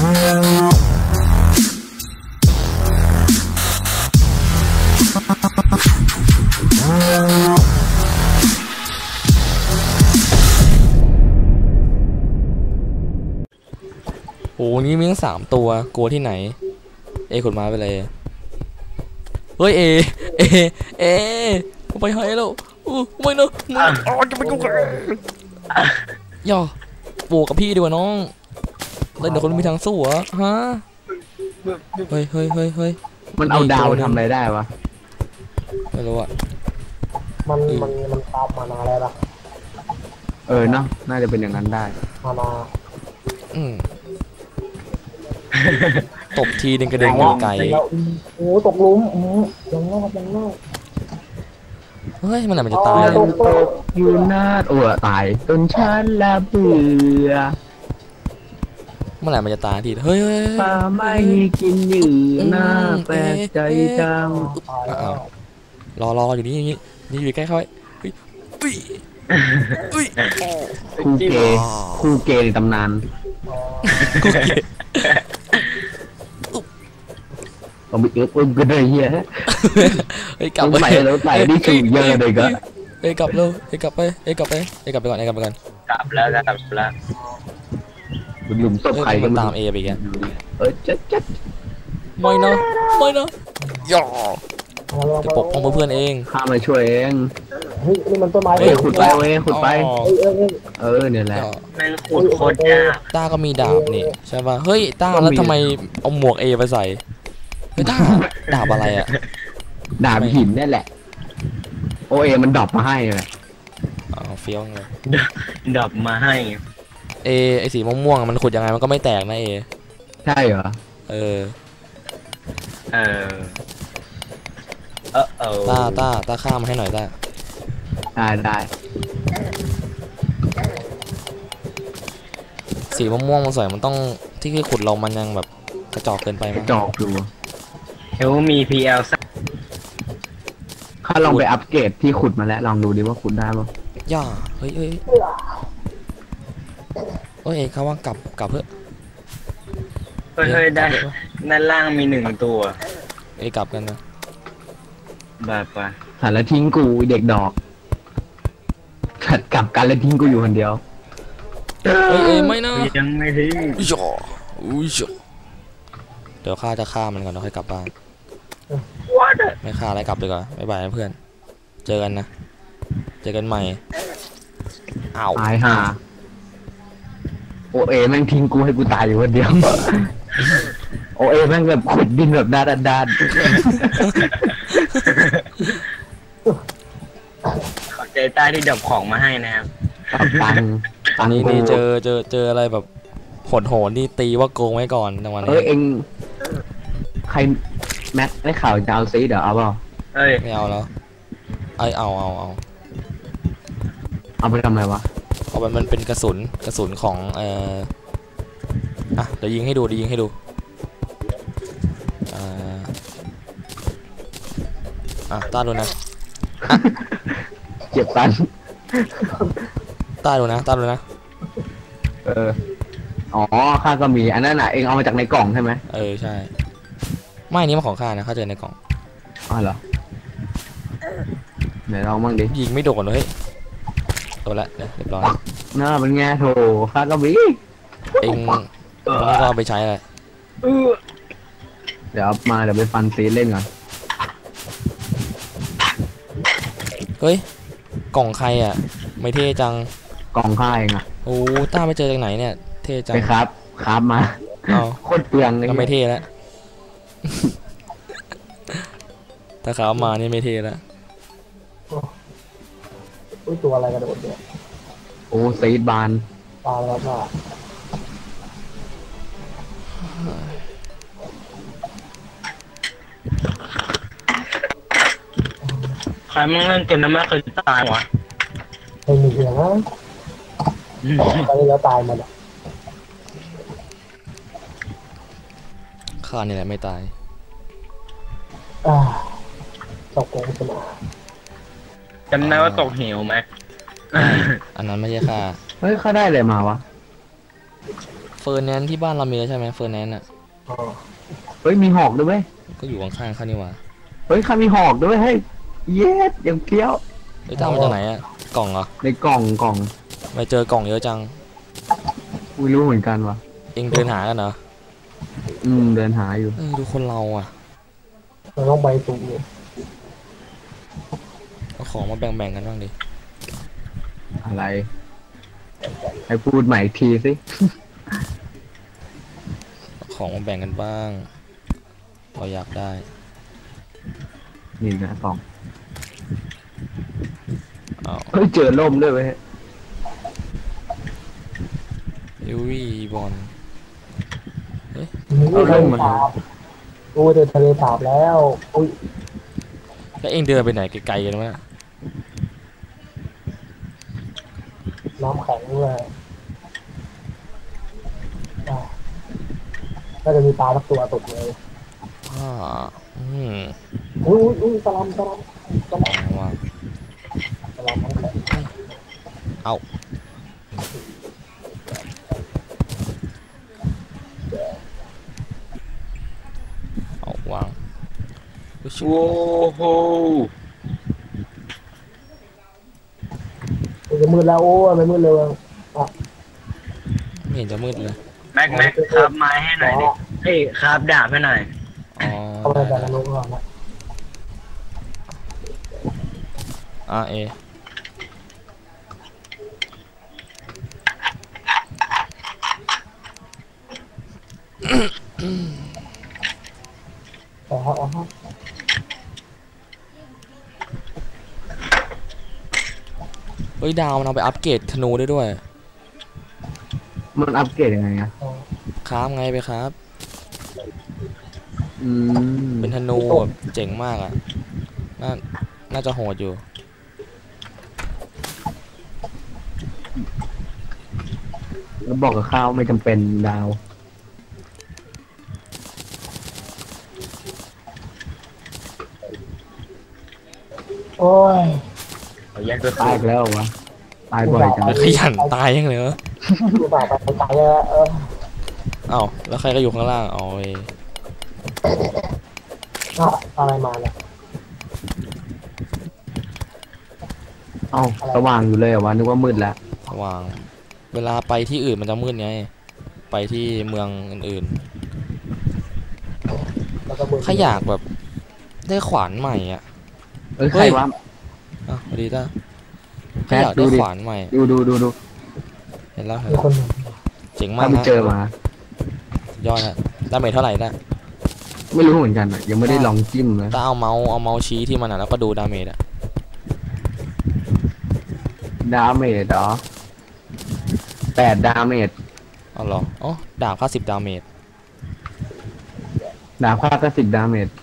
โอ้นี่มีทั้ง3 ตัวกลัวที่ไหนขุดมาไปเลยเฮ้ยเอไปให้แล้วไม่เนอะจะไปยุ่งกันย่อบวกกับพี่ดีกว่าน้องเล่นเดี๋ยวคนมีทางสู้เหรอฮะเฮ้ยมันเอาดาวทำอะไรได้วะไม่รู้อะมันตามมานาแล้วล่ะเนาะน่าจะเป็นอย่างนั้นได้มานาตบทีนึงกระเด็นไกลโอ้ตกลุมยังนอกเฮ้ยมันอะไรมันจะตายอยู่นาดตายจนฉันละเบื่อเมื่อไหร่มันจะตายทีเฮ้ยปลาไม่กินเหยื่อหน้าแปลกใจจังรออยู่นี่อยู่ใกล้เขาคู่เกย์ในตำนานเอาไปกันเลยเฮียกลับไปแล้วไหลนี่ถูกเยอะเลยก็กลับเลยกลับไปก่อนกลับแล้วหลุมศพใครก็ตามไปแกจัดไม่นะย่อจะปกป้องเพื่อนเองข้ามาช่วยเองนี่มันต้นไม้ขุดไปเนี่ยแหละแม่งขุดโคตรยากต้าก็มีดาบนี่ใช่ป่ะเฮ้ยต้าแล้วทำไมเอาหมวกไปใส่ต้าดาบอะไรอะดาบหินนี่แหละมันดรอปมาให้เลยเฟี้ยวเลยดรอปมาให้ไอสีม่วงมันขุดยังไงมันก็ไม่แตกนะใช่เหรอต้าข้ามให้หน่อยได้สีม่วงมันสวยมันต้องที่ขุดเรามันยังแบบกระจอกเกินไปมั้ยกระจอกดูมี PL ข้าลองไปอัปเกรดที่ขุดมาแล้วลองดูดิว่าขุดได้ป่ะย่าเฮ้ยเขาว่ากลับเพื่อเฮ้ยได้ด้านล่างมี1 ตัวกลับกันนะแบบไปแล้วทิ้งกูเด็กดอกขัดกลับกันแล้วทิ้งกูอยู่คนเดียวไม่นะยังไม่ทิ้งเดี๋ยวข้าจะฆ่ามันก่อนแล้วค่อยกลับบ้านไม่ฆ่าอะไรกลับดีกว่าบ๊ายบายเพื่อนเจอกันนะเจอกันใหม่ตายห่าแม่งทิ้งกูให้กูตายอยู่คนเดียวแม่งแบบขุดดินแบบด้านขอบใจต้าที่ดับของมาให้นะครับตอนนี้นี่เจออะไรแบบโหดที่ตีว่าโกงไว้ก่อนในวันนี้เองใครแม็กได้ข่าวจะเอาซีเดี๋ยวเอาเปล่าไม่เอาแล้วเอาไปทำไมวะเอาไปมันเป็นกระสุนของเดี๋ยวยิงให้ดูต้าดูนะเจ็บตันต้าดูนะข้าก็มีอันนั้นน่ะเองเอามาจากในกล่องใช่ไหมใช่ไม่นี้มาของข้านะข้าเจอในกล่องเหรอไหนลองบ้างดิยิงไม่โดนเลยตัวละเรียบร้อยน่าเป็นไงโถข้าก็มีเองก็เอาไปใช้เลยเดี๋ยวไปฟันซีเล่นก่อนเฮ้ยกล่องใครอ่ะไม่เท่จังกล่องข้าเองอ่ะโอ้ต้าไปเจอจากไหนเนี่ยเท่จังไปครับมาโคตรเปลืองเลยก็ไม่เท่แล้วถ้าขามานี่ไม่เท่แล้วตัวอะไรกระโดดเนี่ยซีดบานแล้วก็ใครมึงเล่นเกมนั้นไม่เคยตายวะไม่มีเสียงนะตอนนี้แล้วตายมันข้านี่แหละไม่ตายตกลงสนาจำได้ว่าตกเหวไหมอันนั้นไม่ใช่ข้าเฮ้ยข้าได้อะไรมาวะอร์แนนซ์ที่บ้านเรามีแล้วใช่ไหมเฟอร์แนนซ์อ่ะอ๋อเฮ้ยมีหอกด้วยเว้ยก็อยู่ข้างๆข้านี่หว่าเฮ้ยข้ามีหอกด้วยเฮ้ยเย็ดยังเกี้ยวเฮ้ยตามมาจากไหนอ่ะกล่องเหรอในกล่องไม่เจอกล่องเยอะจังไม่รู้เหมือนกันว่ะเองเดินหากันเหรอเดินหาอยู่ดูคนเราอ่ะเราต้องไปสูงเนี่ยเอาของมาแบ่งๆกันบ้างดิอะไร ให้พูดใหม่อีกทีสิเอาของมาแบ่งกันบ้าง เราอยากได้นี่นะกล่องเอาเฮ้ยเจอล่มด้วยเว้ยยูวีบอลนี่ทะเลสาบโอ้เจอทะเลสาบแล้วอุ้ยแล้วเองเดินไปไหนไกลๆกันวะน้ำแข็งด้วยก็จะมีปลาสักตัวตกเลยอ่าอุ้ยสลัมเอาวางน้ำแข็งเอาวางอุ๊ยชิบโว้โหจะมืดแล้วโอ้ยไม่มืดเลยไม่เห็นจะมืดเลยแม็กคราบไม้ให้หน่อยดิเฮ้ยคราบดาบให้หน่อยอ๋อเข้าไปแต่ละลูกก่อนนะเออ๋อเฮ้ยดาวมันเอาไปอัปเกรดธนูได้ด้วยมันอัปเกรดยังไงอะครับไงไปครับอืมเป็นธนูแบบเจ๋งมากอ่ะ น่าจะโหดอยู่แล้วบอกกับข้าวไม่จำเป็นดาวโอ้ยเอาแยกไปตายคู่อีกแล้ววะตายบ่อยจังขยันตายยังเลยเหรอดูป่าไปตายแล้วเอ้าแล้วใครก็อยู่ข้างล่างเอาไว้อะไรมาเนี่ยเอ้าสว่างอยู่เลยเหรอวะนึกว่ามืดแล้วสว่าง เวลาไปที่อื่นมันจะมืดไง ไปที่เมืองอื่นแล้วก็มือๆข้าอยากแบบได้ขวานใหม่อ่ะเอ้ยเฮ้ใครยวะอ่ะสวัสดีจ้าแพข้าทอยากดูได้ดิขวานใหม่ดูเห็นแล้วมีคนหนึ่งเจ๋งมาถ้าก ไม่ฮะเจอมายอดฮะดาเมจเท่าไหร่นะไม่รู้เหมือนกันอะยังไม่ได้ลองจิ้มเลยถ้าเอาเมาส์ชี้ที่มันอ่ะแล้วก็ดูดาเมจอ่ะดาเมจเหรอ8 ดาเมจเอาเหรออ๋อดาบค่า10 ดาเมจดาบค่าก็10 ดาเมจ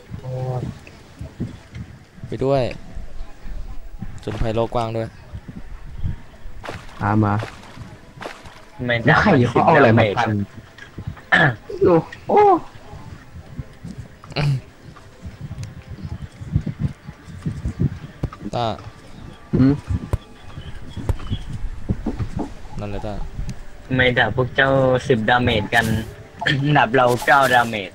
ไปด้วยจนภัยโลกกว้างด้วยตามมาไม่แล้ดาว บใครเขาเอาอะไรมาพันดูโอ้ต้าหืมนั่นเลยต้าไม่ดาบพวกเจ้า10 ดาเมจกัน ดาบเรา9 ดาเมจ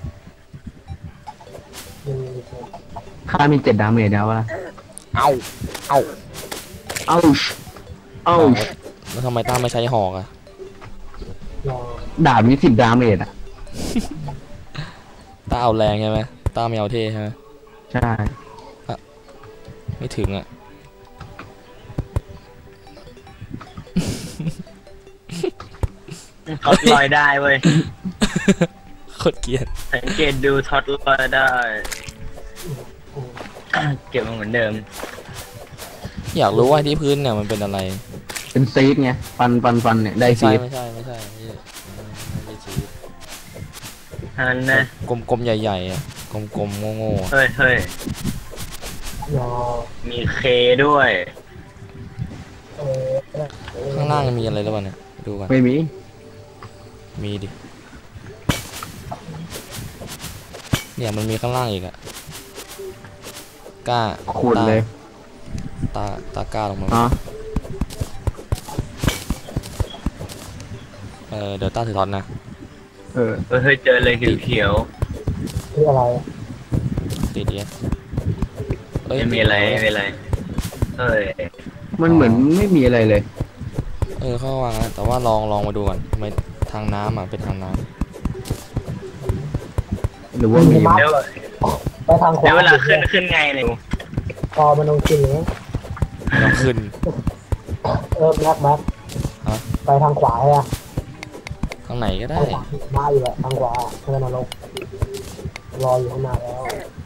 ค่ามี7 ดาเมจแล้ววะเอาเอ้าเอ้าแล้วทำไมต้าไม่ใช้หอกอ่ะดาบมี10 ดาเมจอะต้าเอาแรงใช่ไหมต้าไม่เอาเท่ใช่ไหมใช่ไม่ถึงอ่ะท็อตลอยได้เว้ยโคตรเกลียดสังเกตดูท็อตลอยได้ เก็บมันเหมือนเดิมอยากรู้ว่าที่พื้นเนี่ยมันเป็นอะไรเป็นซีดไงฟันเนี่ยได้ไม่ซีใช่ดไม่ใช่ไม่ใช่ชีสอันนะกลมๆใหญ่ๆอ่ะกลมๆโง่ๆอะเฮ้ย มีเคด้วยข้างล่างมีอะไรหรือเปล่าเนี่ยดูกันไม่มีมีดิเนี่ยมันมีข้างล่างอีกอ่ะกล้าขุดเลยตากล้าลงมาอ๋อเดี๋ยวต้าถือท็อตนะเออเฮ้ยเจอเลยเขียวคืออะไรตีดีๆไม่มีอะไรไม่มีอะไรเฮ้ยมันเหมือนไม่มีอะไรเลยเข้าวางนะแต่ว่าลองมาดูก่อนทำไมทางน้ำอ่ะเป็นทางน้หรือว่ามีเดี๋ยวไปทางขวาเดี๋ยวเวลาขึ้นไงเนี่ยพอมันลงกินเลยำต้องขึ้นแม็กฮะไปทางขวาอ่ะทางไหนก็ได้ทางขวามาอยู่อะทางขวาเพื่อนนรกรออยู่ข้างหน้าแล้ว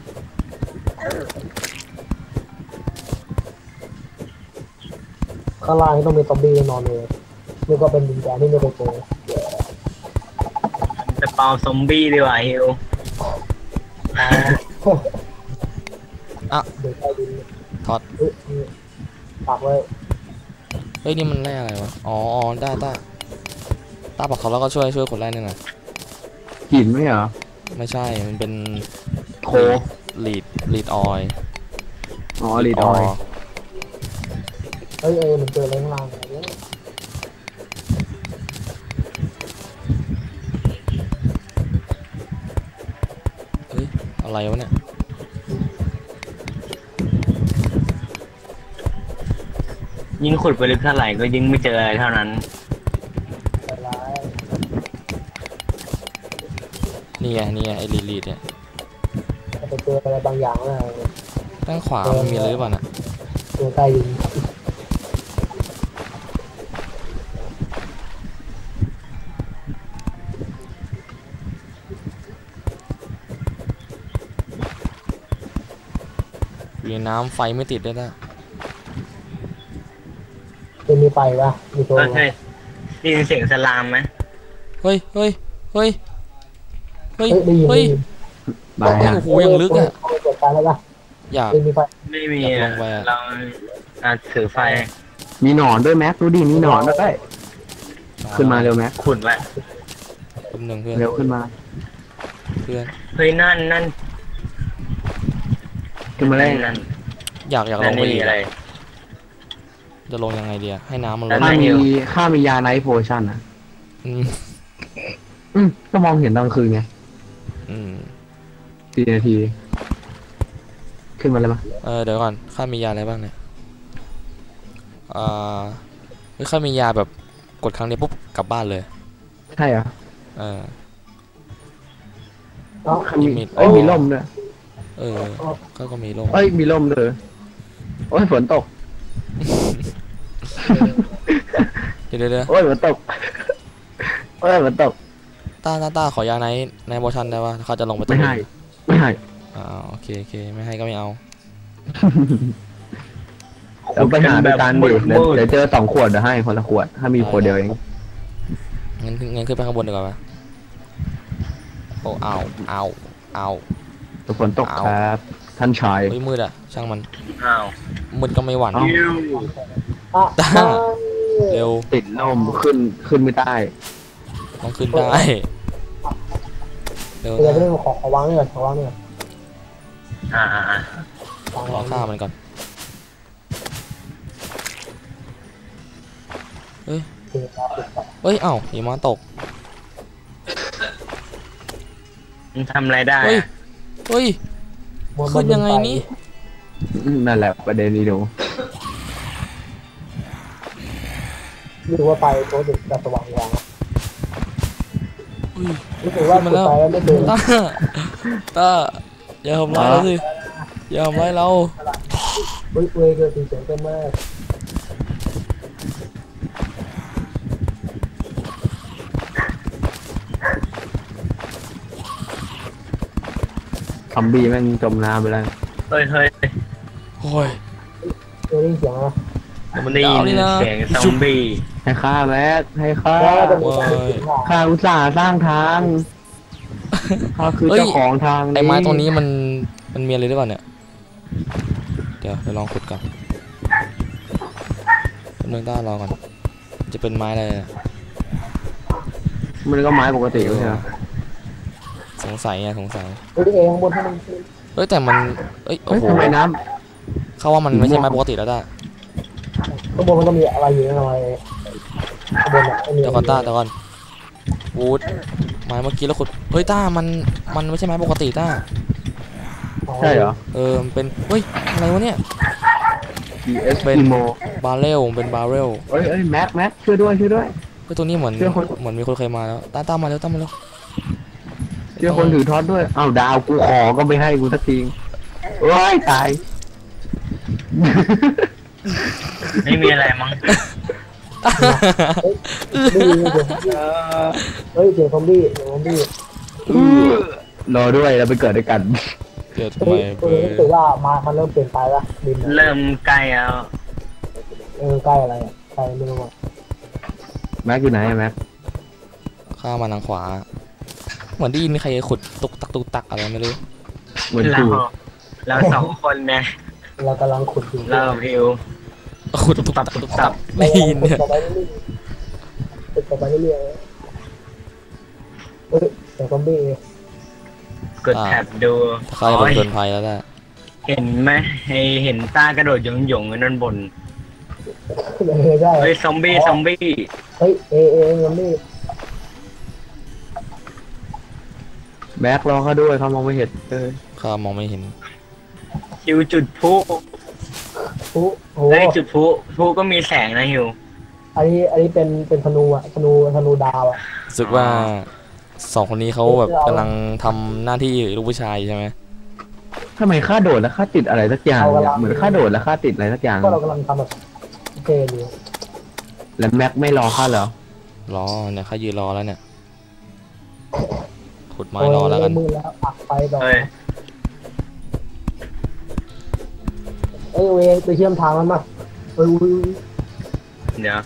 ข้างล่างนี่ต้องมีซอมบี้แน่นอนเลยนี่ก็เป็นดินแดนที่ไม่เคยเจอจะเป่าซอมบี้ดีกว่าฮิวเดี๋ยวใต้ดินท็อตเอ้ยนี่ปักไว้เฮ้ยนี่มันแร่อะไรวะอ๋อได้ต้าปักเขาแล้วก็ช่วยคนแรกนี่นะหินไหมเหรอไม่ใช่มันเป็นโคลีดออยอ๋อลีดออยเอ้ยมันเจออะไรข้างล่างเนี่ยเฮ้ยอะไรวะเนี่ยยิ่งขุดไปลึกเท่าไหร่ก็ยิ่งไม่เจออะไรเท่านั้นอะไรนี่ไงไอ้ลีดเนี่ยจะไปเจออะไรบางอย่างนะด้านขวามันมีอะไรหรือเปล่าน่ะเจอใต้ดินอยู่ในน้ำไฟไม่ติดด้วยนะจะมีไปปะมีตัวเฮ้ยได้ยินเสียงสลามไหมเฮ้ยได้ยินเฮ้ยได้ยินบายอ่ะโอ้โหยังลึกอ่ะเกิดการแล้วปะอยากจะมีไฟไม่มีอยากลงไปอะเราถือไฟมีหนอนด้วยแม็กดูดิมีหนอนด้วยขึ้นมาเร็วแม็กขุดไว้แป๊บนึงเพื่อนเร็วขึ้นมาเพื่อนเฮ้ยนั่นขึ้นมาเล่นนั่นอยากลนั่นงไปนี่อีกอะไรจะลงยังไงดีอะให้น้ำมันลนั่ดนข้ามียาไนท์โพชั่นอ่ะอืมก็มองเห็นตอนคืนไงอืม 4 นาที ขึ้นมาเลยมั้ยเดี๋ยวก่อนข้ามียาอะไรบ้างเนี่ยเฮ้ยข้ามียาแบบกดครั้งเดียวปุ๊บกลับบ้านเลยใช่เหรอเออเนาะมีร่มด้วยก็มีลมมีร่มเลยโอ้ยฝนตกเดี๋ยวโอ้ยฝนตกโอ้ยฝนตกต้าขอยาในโมชั่นได้ป่ะเขาจะลงไปไม่ให้โอเคไม่ให้ก็ไม่เอาเราไปหาด้วยกันดิเดี๋ยวเจอ2 ขวดเดี๋ยวให้คนละขวดถ้ามีขวดเดียวเองงั้นขึ้นไปข้างบนดีกว่าปะโอ้เอาแต่ฝนตกครับ ท่านชายเฮ้ยมืดอะช่างมันอ้าวมืดก็ไม่หวั่นเอ้าฮิวอ่ะตา เร็วติดร่มขึ้นไม่ได้ต้องขึ้นได้เร็วเดี๋ยวไปเรื่องของวางนี่ก่อนวางนี่ก่อนอ่าขอฆ่ามันก่อนเฮ้ยเอ้าหิมะตกมันทำอะไรได้เฮ้ยขึ้นยังไงนี่นั่นแหละประเด็นนี้ดูไม่รู้ว่าไปโค้ดจะสว่างวางอุ้ยรู้สึกว่าไปแล้วไม่เดินต้าอย่าทำร้ายเราสิอย่าทำร้ายเราเว้ยเกิดตีเสียงเต็มมากซอมบี้แม่งจมน้ำไปแล้วเฮ้ยโอ้ยได้ยินเสียงนะมันได้ดายิวน นี่นะเสียงซอมบี้ให้ฆ่าแม็กให้ฆ่าแล้วจะมีเสียงข้าอุตส่าห์สร้างทางข้าคือเจ้าของทางนี้ไอ้ไม้ตรงนี้มันมีอะไรหรือเปล่าเนี่ยเดี๋ยวลองขุดก่อนเรื่องต้ารอก่อนจะเป็นไม้อะไรเนี่ยมันก็ไม้ปกติไม่ใช่ไหมสงสัยข้างบนให้มันเอ้ยแต่มันโอ้เฮ้ยโหทำไมน้เขาว่ามันไม่ใช่ไม้ปกติแล้วต้าข้างบนมันก็มีอะไรอยู่ข้างในข้างบนอ่ะเดี๋ยวก่อนต้าเดี๋ยวก่อนวูดไม้เมื่อกี้แล้วขุดเฮ้ยต้ามันไม่ใช่ไม้ปกติต้าใช่เหรอมันเป็นเฮ้ยอะไรวะเนี่ย GS เป็น Emo บาเรลเป็นบาเรลเอ้ยแม็กช่วยด้วยเฮ้ยตัวนี้เหมือนเชื่อคนมีคนเคยมาแล้วต้ามาเร็วเชื่อคนถือท็อตด้วยอ้าวดาวกูขอก็ไม่ให้กูสักทีโอ้ยตายไม่มีอะไรมั้งเฮ้ยเดี๋ยวซอมบี้รอด้วยแล้วไปเกิดด้วยกันเกิดทำเฮ้ไมยตัวนี้รู้สึกว่ามันเริ่มเปลี่ยนไปละดินเริ่มใกล้แล้วใกล้อะไรอ่ะใกล้ไม่รู้อ่ะแม็กอยู่ไหนอะแม็กข้ามาทางขวาเหมือนได้ยินมีใครขุดตุกตักอะไรไม่รู้เหมือนเรากูเราสองคนเนี่ยเรากำลังขุดอยู่เราพิวขุดตุกตักไม่ยินเนี่ยขุดต่อไปเรื่อยๆเฮ้ยเดี๋ยวซอมบี้กดแท็บดูข้าจะเป็นคนภัยแล้วแหละเห็นไหมเห็นต้ากระโดดหยงๆนั่นบนได้เฮ้ยซอมบี้เฮ้ยซอมบี้แม็กรอเขาด้วยเขามองไม่เห็นข้ามองไม่เห็นฮิวจุดพลุโอ้โหเฮ้ยจุดพลุก็มีแสงนะฮิวอันนี้เป็นธนูอ่ะธนูดาวอ่ะรู้สึกว่าสองคนนี้เขาแบบกำลังทำหน้าที่ลูกผู้ชายใช่ไหมทำไมค่าโดดแล้วค่าติดอะไรสักอย่างเนี่ยเหมือนค่าโดดแล้วค่าติดอะไรสักอย่างก็เรากำลังทำแบบเทอยู่แล้วแม็กไม่รอค่าเหรอรอเนี่ยข้ายืนรอแล้วเนี่ยขุดไม้รอแล้วกันมือแล้วปักไฟต่อเฮ้ยเวไปเชื่อมทางมันมาเฮ้ยเดี๋ยว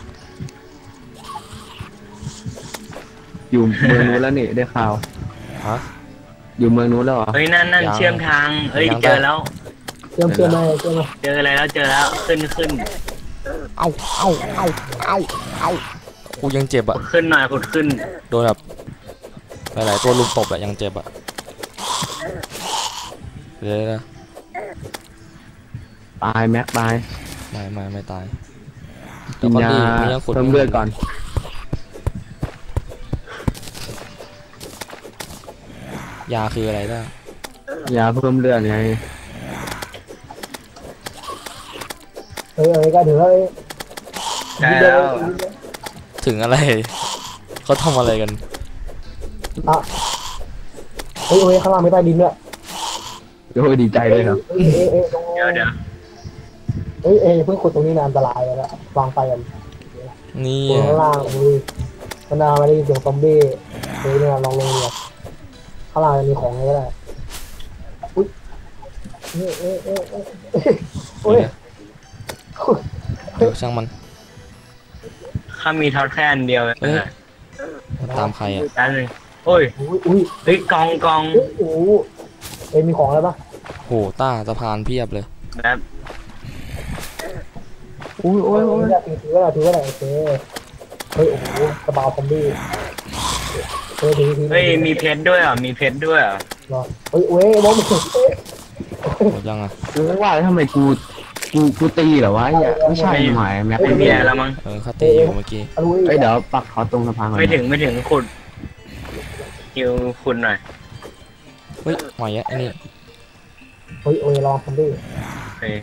อยู่เมืองนู้นแล้วนี่ได้ข่าวฮะอยู่เมืองนู้นแล้วเหรอเฮ้ยนั่นยังเชื่อมทางเฮ้ยยังเจอแล้วเชื่อมไหมเจออะไรแล้วเจอแล้วขึ้นเอ้ากูยังเจ็บอ่ะขึ้นหน่อยขุดขึ้นโดนแบบหลายๆตัวลุมตบอะยังเจ็บอะเดี๋ยวนะตายแม็กตายไม่ตายกินยามียังขุดเพิ่มเลือดก่อนยาคืออะไรได้ยาเพิ่มเลือดไงก็ถือว่าได้แล้วถึงอะไรเขาทำอะไรกันเฮ้ยข้างล่างไม่ใต้ดินด้วยโอ้ยดีใจเลยครับเดี๋ยวเพิ่งขุดตรงนี้นะอันตรายแล้ววางไฟกันนี่ข้างล่างมันนาไม่ได้ยินเสียงซอมบี้เนี่ยลองลงเนี่ยข้างล่างมีของอะไรก็ได้อุ้ยโอ้ยเดี๋ยวช่างมันข้ามีท็อตแค่อันเดียวเอ้ย ตามใครอะอันนึงโอ้ยอุ้ยเฮ้ยกองโอ้มีของอะไรปะโหต้าสะพานเพียบเลยแบบโอ้ยถือว่าโอเคเฮ้ยโอ้โหกระเป๋าซอมบี้เฮ้ยมีเพชรด้วยเหรอมีเพชรด้วยเหรอเฮ้ยมองไม่เห็นหมดยังอะกูว่าทำไมกูตีเหรอวะเนี่ยไม่ใช่หมายแม็กไม่มีอะไรแล้วมั้งข้าตีอยู่เมื่อกี้เฮ้ยเดี๋ยวปักขอตรงสะพานก่อนไม่ถึงขุดฮิวขุดหน่อยเฮ้ยใหม่อะไอ้นี่เฮ้ยลองซอมบี้เฮ้ย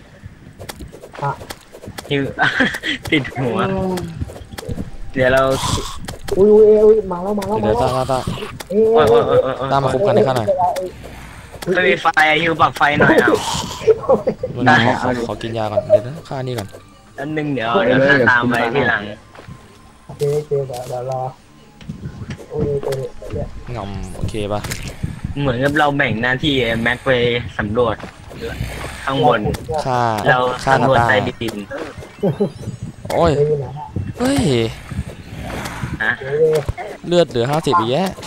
ฮิว ติดหัว เดี๋ยวเราอุ้ยมาแล้วเดี๋ยวต้า ตามมาคุกกันให้ข้าหน่อยไม่มีไฟฮิวปักไฟหน่อยเอาวันนี้ขอกินยาก่อนเดี๋ยวนะค่านี่ก่อนอันนึงเดี๋ยวข้าตามไปทีหลังโอเคเดี๋ยวรอโอ้ยเนี่ยงอมโอเคปะเหมือนกับเราแบ่งหน้าที่แม็กไปสำรวจข้างบนค่าเราค่าสำรวจตาใต้ดินโอ้ยเฮ้ยนะเลือดเหลือ50อีกแยะ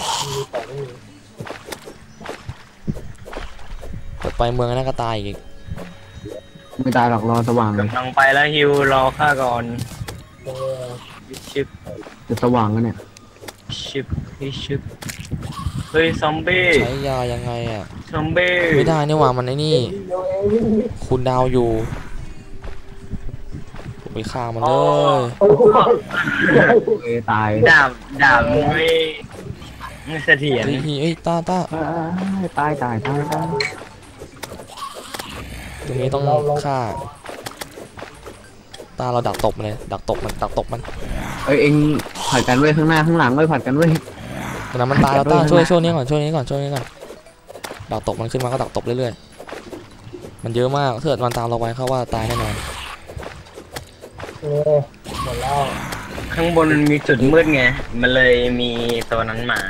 ไปเมืองนั่นก็ตายอีกไม่ตายหรอกรอสว่างเลยกำลังไปแล้วฮิวรอข้าก่อนชิบจะสว่างแล้วเนี่ยชิบเฮ้ยซอมบี้ใช้ยายังไงอะซอมบี้ไม่ได้นี่หว่ามันไอ้นี่ คุณดาวอยู่ไปฆ่ามันเลยตายดาบไม่ไม่เสถียรเฮ้ยตาตายตายตรงนี้ต้องฆ่าตาเราดักตบมันเลยดักตบมันเอ้ยเอ็งผัดกันไว้ข้างหน้าข้างหลังไว้ผัดกันไว้ตอนนั้นมันตายแล้วตาช่วยนี้ก่อนดักตบมันขึ้นมาก็ดักตบเรื่อยๆมันเยอะมากถ้าเกิดมันตามเราไว้เข้าว่าตายแน่นอนหมดแล้วข้างบนมันมีจุดมืดไงมันเลยมีตัวนั้นมา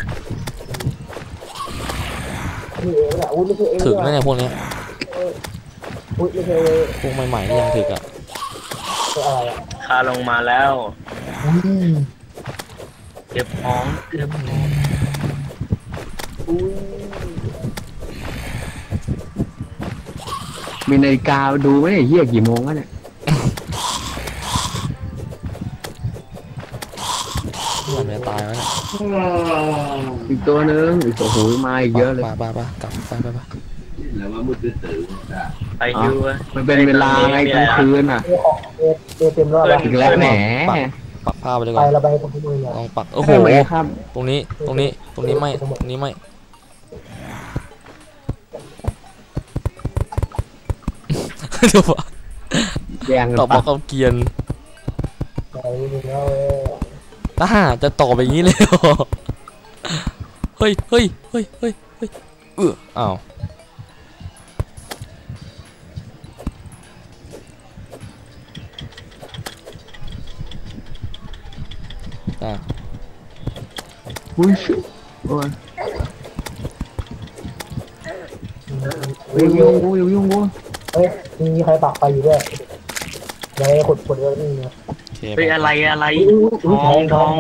นี่เองแหละอุ้ยไม่ใช่เองถึงแล้วเนี่ยพวกเนี้ยอุ้ยไม่ใช่พวกใหม่ๆนี่ยังถึกอ่ะเป็นอะไรอ่ะข้าลงมาแล้วอุ้ยเก็บของเก็บของอุ้ยมีนาฬิกาดูไหมเนี่ยเฮียกี่โมงแล้วเนี่ยมันจะตายแล้วเนี่ยอีกตัวนึงอีกตัวหูมาอีกเยอะเลยไปกลับไปไปอยู่อะมันเป็นเวลาไงกลางคืนอ่ะเต็มรอบแล้วอีกแล้วแหมปักผ้าไปเลยไปก่อนระบายตรงที่มือเนี่ยลองปักโอ้โหทำไมครับตรงนี้ไม่ เดี๋ยวแดงตอบบอกเอาเกียนไปมือแล้วตาจะต่อไปอย่างนี้เลยเหรอเฮ้ยอ้าวตาอุ้ยโอ้ยยุ่งกูเฮ้ยมีใครปักไปอยู่ด้วยเดี๋ยวขุดเยอะนี่นะโอเคเฮ้ยอะไรทอง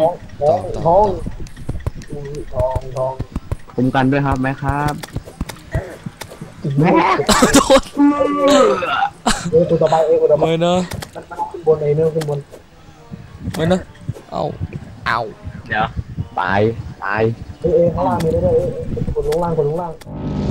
คุมกันด้วยครับแม่ครับแม่โทษกูต่อไปกูต่อไปไม่นะขึ้นบนเนื้อขึ้นบนไม่นะเอาเดี๋ยวตายข้างล่างมีได้ด้วยกดลงล่าง